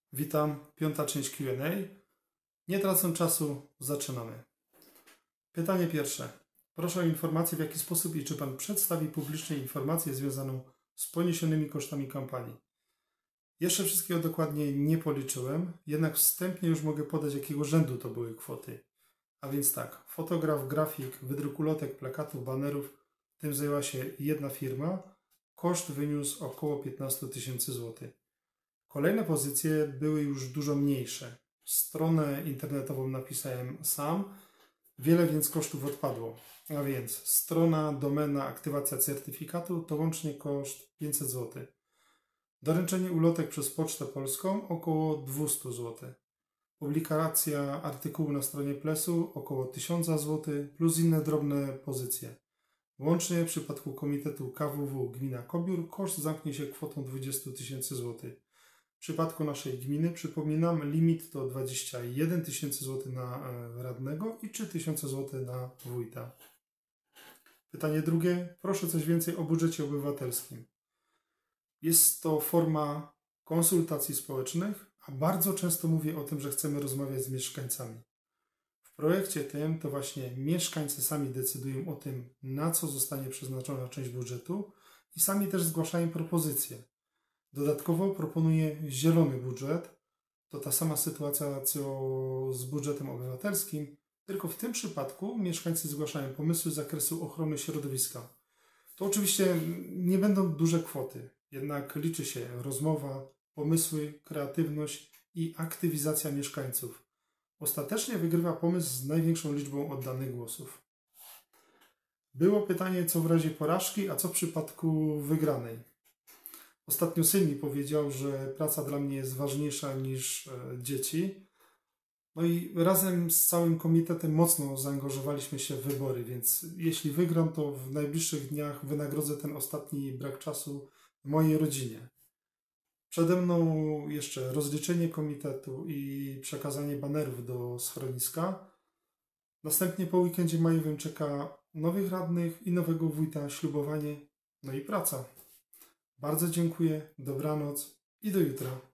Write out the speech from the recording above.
Witam, piąta część Q&A. Nie tracę czasu, zaczynamy. Pytanie pierwsze. Proszę o informację, w jaki sposób i czy Pan przedstawi publicznie informację związaną z poniesionymi kosztami kampanii. Jeszcze wszystkiego dokładnie nie policzyłem, jednak wstępnie już mogę podać, jakiego rzędu to były kwoty. A więc tak, fotograf, grafik, wydruk ulotek, plakatów, banerów, tym zajęła się jedna firma. Koszt wyniósł około 15 000 złotych. Kolejne pozycje były już dużo mniejsze. Stronę internetową napisałem sam, wiele więc kosztów odpadło. A więc strona, domena, aktywacja certyfikatu to łącznie koszt 500 zł. Doręczenie ulotek przez Pocztę Polską około 200 zł. Publikacja artykułu na stronie Plesu około 1000 zł plus inne drobne pozycje. Łącznie w przypadku Komitetu KWW Gmina Kobiór koszt zamknie się kwotą 20 000 zł. W przypadku naszej gminy, przypominam, limit to 21 000 zł na radnego i 3 000 zł na wójta. Pytanie drugie. Proszę coś więcej o budżecie obywatelskim. Jest to forma konsultacji społecznych, a bardzo często mówię o tym, że chcemy rozmawiać z mieszkańcami. W projekcie tym to właśnie mieszkańcy sami decydują o tym, na co zostanie przeznaczona część budżetu i sami też zgłaszają propozycje. Dodatkowo proponuję zielony budżet. To ta sama sytuacja co z budżetem obywatelskim, tylko w tym przypadku mieszkańcy zgłaszają pomysły z zakresu ochrony środowiska. To oczywiście nie będą duże kwoty, jednak liczy się rozmowa, pomysły, kreatywność i aktywizacja mieszkańców. Ostatecznie wygrywa pomysł z największą liczbą oddanych głosów. Było pytanie, co w razie porażki, a co w przypadku wygranej. Ostatnio syn mi powiedział, że praca dla mnie jest ważniejsza niż dzieci. No i razem z całym komitetem mocno zaangażowaliśmy się w wybory, więc jeśli wygram, to w najbliższych dniach wynagrodzę ten ostatni brak czasu mojej rodzinie. Przede mną jeszcze rozliczenie komitetu i przekazanie banerów do schroniska. Następnie po weekendzie majowym czeka nowych radnych i nowego wójta, ślubowanie, no i praca. Bardzo dziękuję, dobranoc i do jutra.